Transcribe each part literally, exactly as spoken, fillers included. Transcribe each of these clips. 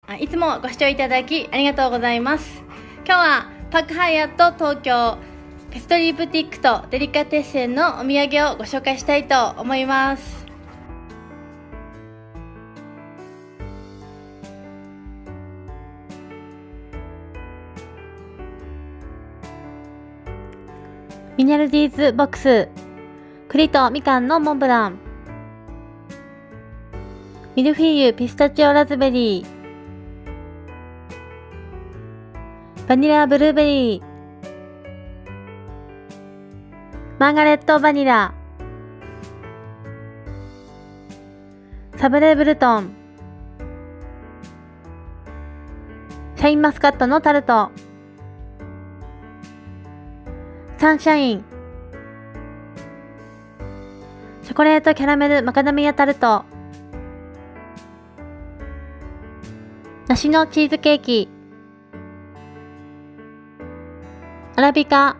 あいつもご視聴いただきありがとうございます。今日はパークハイアット東京ペストリーブティックとデリカテッセンのお土産をご紹介したいと思います。ミネルディーズボックス、栗とみかんのモンブラン、ミルフィーユピスタチオラズベリー、バニラブルーベリー、マーガレットバニラ、サブレブルトン、シャインマスカットのタルト、サンシャイン、チョコレートキャラメルマカダミアタルト、梨のチーズケーキ、アラビカ、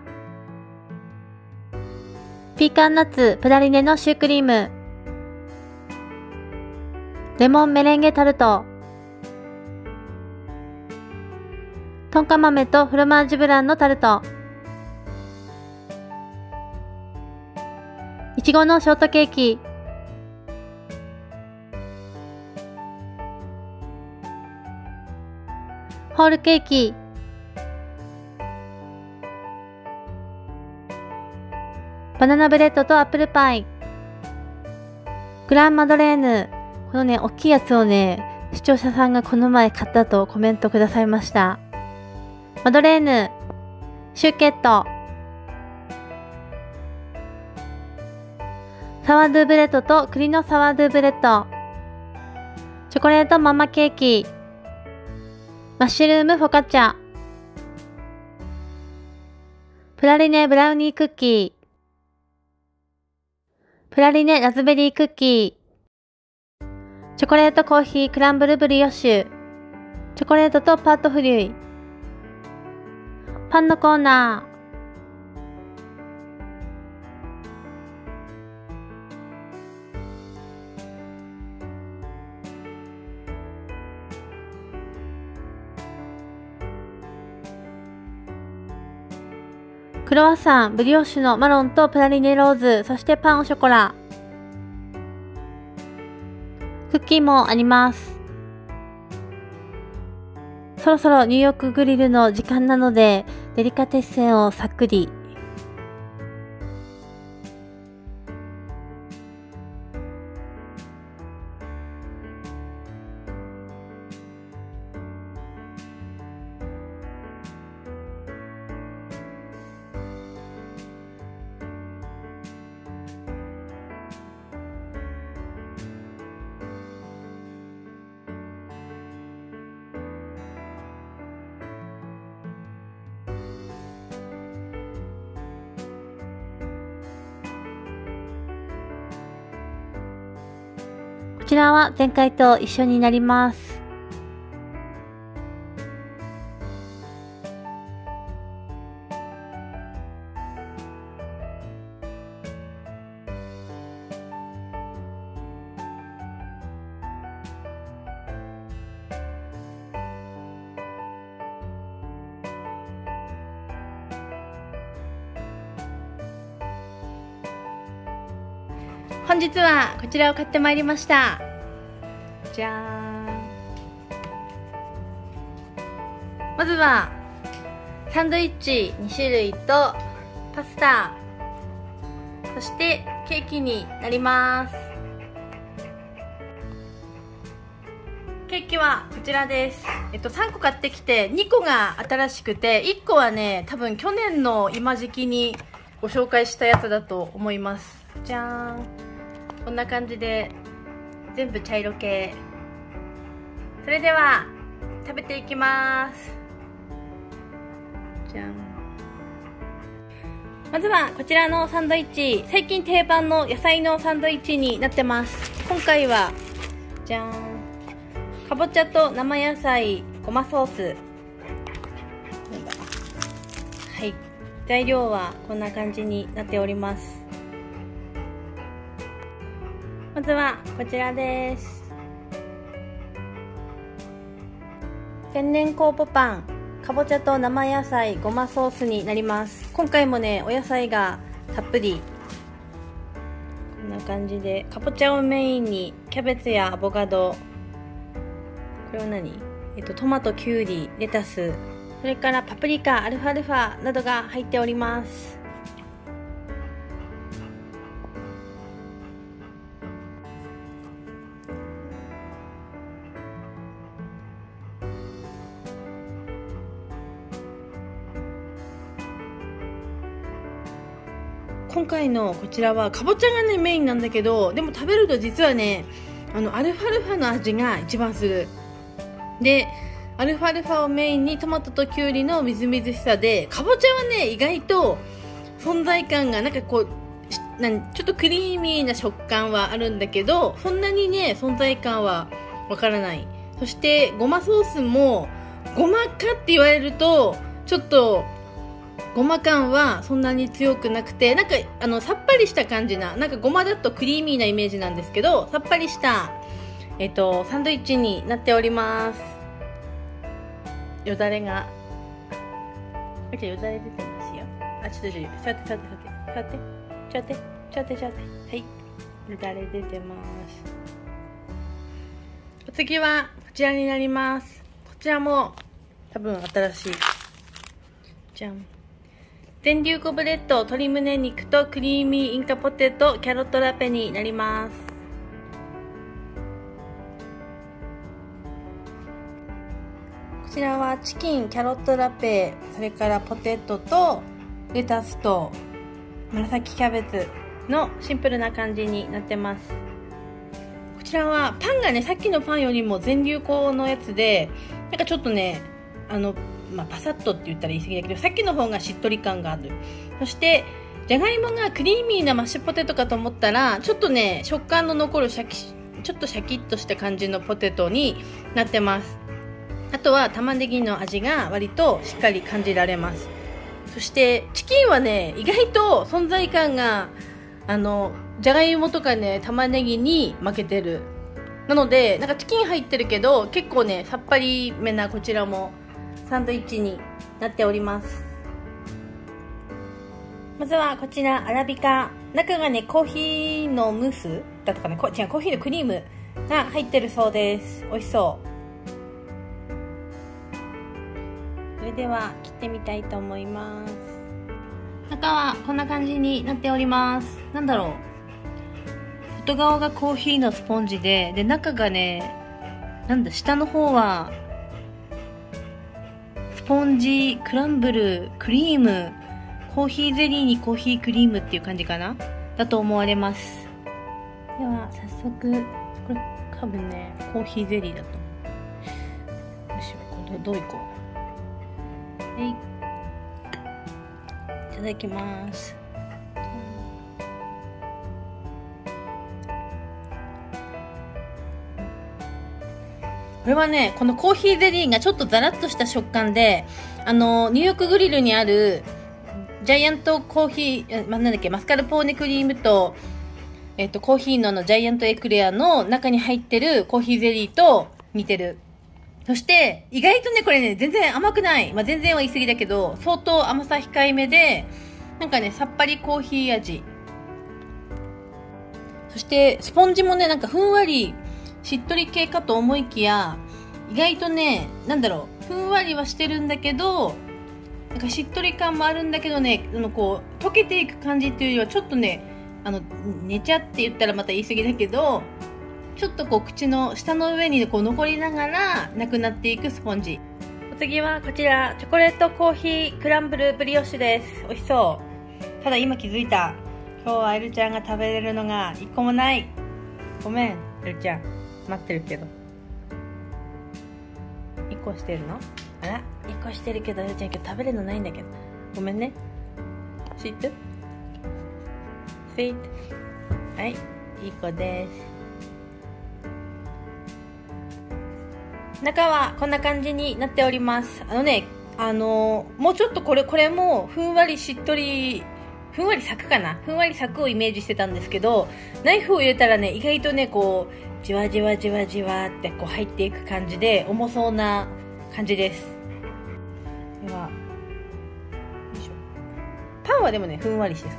ピーカンナッツプラリネのシュークリーム、レモンメレンゲタルト、トンカ豆とフロマージュブランのタルト、いちごのショートケーキ、ホールケーキ、バナナブレッドとアップルパイ、グランマドレーヌ、このね、大きいやつをね、視聴者さんがこの前買ったとコメントくださいました。マドレーヌ、シューケット、サワードゥブレッドと栗のサワードゥブレッド、チョコレートママケーキ、マッシュルームフォカッチャ、プラリネブラウニークッキー、プラリネラズベリークッキー、チョコレートコーヒークランブルブリオッシュ、チョコレートとパートフリュイ、パンのコーナー、クロワッサン、ブリオッシュのマロンとプラリネローズ、そしてパンオショコラ。クッキーもあります。そろそろニューヨークグリルの時間なので、デリカテッセンをさっくり。こちらは前回と一緒になります。本日はこちらを買ってまいりました。じゃーん。まずはサンドイッチに種類とパスタ、そしてケーキになります。ケーキはこちらです。えっとさんこ買ってきてにこが新しくて、いっこはね多分去年の今時期にご紹介したやつだと思います。じゃーん。こんな感じで全部茶色系。それでは食べていきます。じゃん。まずはこちらのサンドイッチ、最近定番の野菜のサンドイッチになってます。今回はじゃん、かぼちゃと生野菜ごまソース。はい、材料はこんな感じになっております。まずはこちらです。 天然酵母パン、かぼちゃと生野菜、ごまソースになります。今回もね、お野菜がたっぷり。こんな感じで、かぼちゃをメインにキャベツやアボカド、これは何？えっと、トマト、キュウリ、レタス、それからパプリカ、アルファルファなどが入っております。今回のこちらはかぼちゃがねメインなんだけど、でも食べると実はね、あのアルファルファの味が一番する。でアルファルファをメインにトマトとキュウリのみずみずしさで、かぼちゃはね意外と存在感がなんかこうなんちょっとクリーミーな食感はあるんだけど、そんなにね存在感はわからない。そしてごまソースもごまかって言われるとちょっとごま感はそんなに強くなくて、なんかあのさっぱりした感じな、なんかごまだとクリーミーなイメージなんですけど、さっぱりしたえっとサンドイッチになっております。よだれがよだれ出てますよ。あ、ちょっとちょっと待って待って待って待ってちょっと待ってちょっと待ってちょっと待ってはい、よだれ出てます。お次はこちらになります。こちらも多分新しい。じゃん。全粒粉ブレッド、鶏胸肉とクリーミーインカポテト、キャロットラペになります。こちらはチキン、キャロットラペ、それからポテトとレタスと紫キャベツのシンプルな感じになってます。こちらはパンがね、さっきのパンよりも全粒粉のやつで、なんかちょっとね、あのまあ、パサッとって言ったら言い過ぎだけど、さっきの方がしっとり感がある。そしてじゃがいもがクリーミーなマッシュポテトかと思ったら、ちょっとね食感の残るシャキちょっとシャキッとした感じのポテトになってます。あとは玉ねぎの味が割としっかり感じられます。そしてチキンはね意外と存在感があのじゃがいもとかね玉ねぎに負けてる。なのでなんかチキン入ってるけど結構ねさっぱりめなこちらもサンドイッチになっております。まずはこちらアラビカ、中がねコーヒーのムースだとかね、こ違うコーヒーのクリームが入ってるそうです。美味しそう。それでは切ってみたいと思います。中はこんな感じになっております。なんだろう、外側がコーヒーのスポンジで、で中がねなんだ下の方はスポンジ、クランブル、クリーム、コーヒーゼリーにコーヒークリームっていう感じかなだと思われます。では早速、これ多分ねコーヒーゼリーだと思う。よし、これどういこう。はい、いただきます。これはね、このコーヒーゼリーがちょっとザラッとした食感で、あのニューヨークグリルにあるジャイアントコーヒー、なんだっけ、マスカルポーネクリームと、えっと、コーヒーのあのジャイアントエクレアの中に入ってるコーヒーゼリーと似てる。そして意外とねこれね全然甘くない、まあ、全然は言い過ぎだけど相当甘さ控えめで、なんかねさっぱりコーヒー味。そしてスポンジもねなんかふんわりしっとり系かと思いきや、意外とねなんだろう、ふんわりはしてるんだけどなんかしっとり感もあるんだけどね、あのこう溶けていく感じっていうよりはちょっとね、あの寝ちゃって言ったらまた言い過ぎだけど、ちょっとこう口の下の上にこう残りながらなくなっていくスポンジ。お次はこちらチョコレートコーヒークランブルブリオッシュです。美味しそう。ただ今気づいた、今日はエルちゃんが食べれるのがいっこもない。ごめんエルちゃん、待ってるけど。いっこしてるの？あら、いっこしてるけどエルちゃん今日食べれるのないんだけど、ごめんね。シートシート、はい、いい子です。中はこんな感じになっております。あのね、あのー、もうちょっとこれ、これもふんわりしっとり、ふんわりサクかな、ふんわりサクをイメージしてたんですけど、ナイフを入れたらね、意外とね、こう、じわじわじわじわってこう入っていく感じで、重そうな感じです。では、よいしょ。パンはでもね、ふんわりしてそう。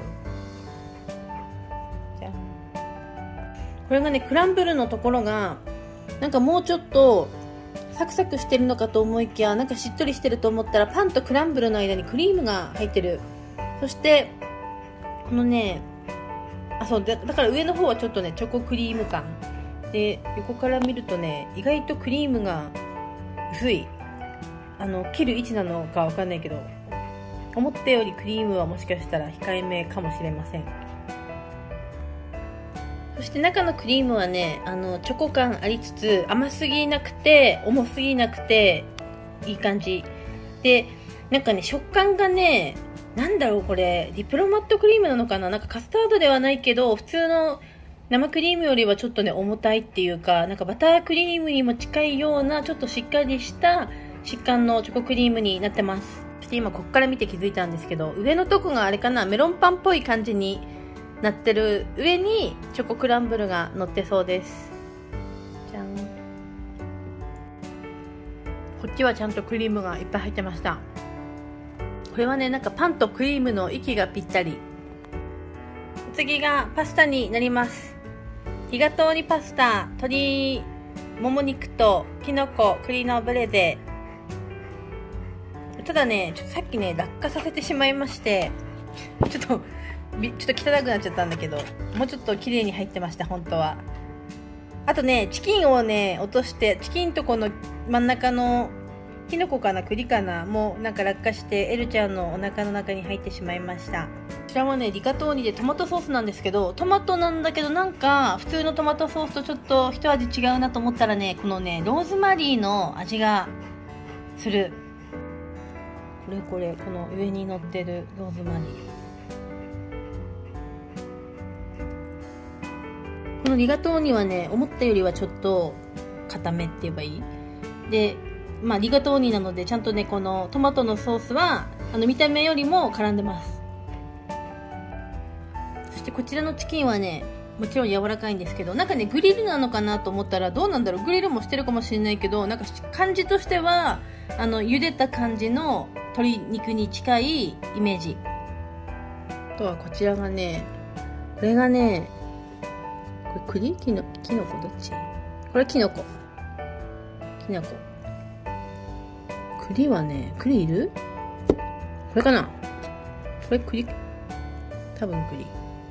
じゃん。これがね、クランブルのところが、なんかもうちょっと、サクサクしてるのかと思いきや、なんかしっとりしてると思ったら、パンとクランブルの間にクリームが入ってる。そして、このね、あ、そう、だから上の方はちょっとね、チョコクリーム感。で、横から見るとね、意外とクリームが薄い。あの、切る位置なのかわかんないけど、思ったよりクリームはもしかしたら控えめかもしれません。そして中のクリームはね、あの、チョコ感ありつつ、甘すぎなくて、重すぎなくて、いい感じ。で、なんかね、食感がね、なんだろうこれ、ディプロマットクリームなのかな、なんかカスタードではないけど、普通の生クリームよりはちょっとね、重たいっていうか、なんかバタークリームにも近いような、ちょっとしっかりした食感のチョコクリームになってます。そして今こっから見て気づいたんですけど、上のとこがあれかな、メロンパンっぽい感じになってる上にチョコクランブルが乗ってそうです。じゃん。こっちはちゃんとクリームがいっぱい入ってました。これはね、なんかパンとクリームの息がぴったり。次がパスタになります。リガトーニパスタ、鶏もも肉ときのこ、栗のブレゼ。ただね、ちょっとさっきね、落下させてしまいまして、ちょっと、ちょっと汚くなっちゃったんだけど、もうちょっと綺麗に入ってました、本当は。あとね、チキンをね、落として、チキンとこの真ん中のキノコかな栗かなもうなんか落下してエルちゃんのお腹の中に入ってしまいました。こちらはね、リガトーニでトマトソースなんですけど、トマトなんだけどなんか普通のトマトソースとちょっと一味違うなと思ったらね、このね、ローズマリーの味がする。これこれ、この上に乗ってるローズマリー。このリガトーニはね、思ったよりはちょっと固めって言えばいいで、まあ、リガトーニなので、ちゃんとね、このトマトのソースは、あの、見た目よりも絡んでます。そしてこちらのチキンはね、もちろん柔らかいんですけど、なんかね、グリルなのかなと思ったら、どうなんだろう、グリルもしてるかもしれないけど、なんか感じとしては、あの、茹でた感じの鶏肉に近いイメージ。あとはこちらがね、これがね、これ栗きの、きのこどっち？これきのこ。きのこ。栗はね、栗いる？これかな？これ栗？多分栗。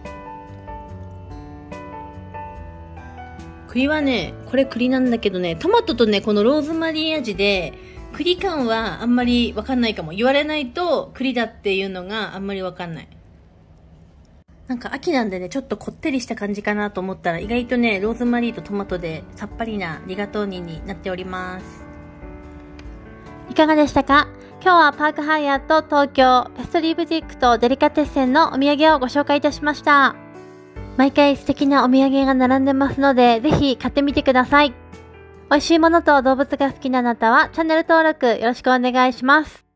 栗はね、これ栗なんだけどね、トマトとね、このローズマリー味で、栗感はあんまりわかんないかも。言われないと栗だっていうのがあんまりわかんない。なんか秋なんでね、ちょっとこってりした感じかなと思ったら、意外とね、ローズマリーとトマトでさっぱりなリガトーニになっております。 いかがでしたか？今日はパークハイアット東京ペストリーブティックとデリカテッセンのお土産をご紹介いたしました。毎回素敵なお土産が並んでますので、ぜひ買ってみてください。美味しいものと動物が好きなあなたはチャンネル登録よろしくお願いします。